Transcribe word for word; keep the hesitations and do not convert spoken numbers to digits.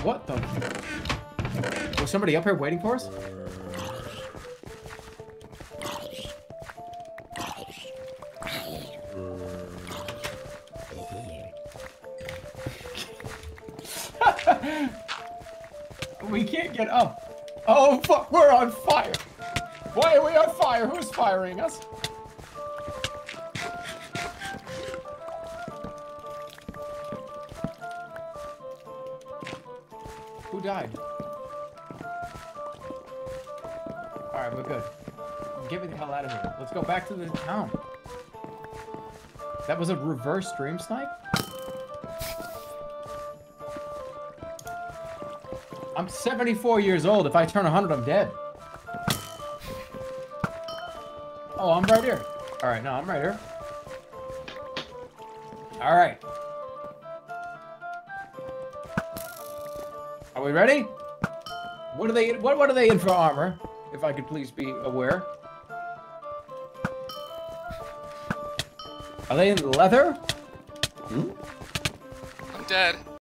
What the? Was somebody up here waiting for us? We can't get up. Oh fuck, we're on fire. Why are we on fire? Who's firing us? Who died? Alright, we're good. Get me the hell out of here. Let's go back to the town. That was a reverse stream snipe? I'm seventy-four years old. If I turn one hundred, I'm dead. Oh, I'm right here. Alright, no, I'm right here. Alright. Are we ready? What are they what what are they in for armor? If I could please be aware. Are they in leather? I'm dead.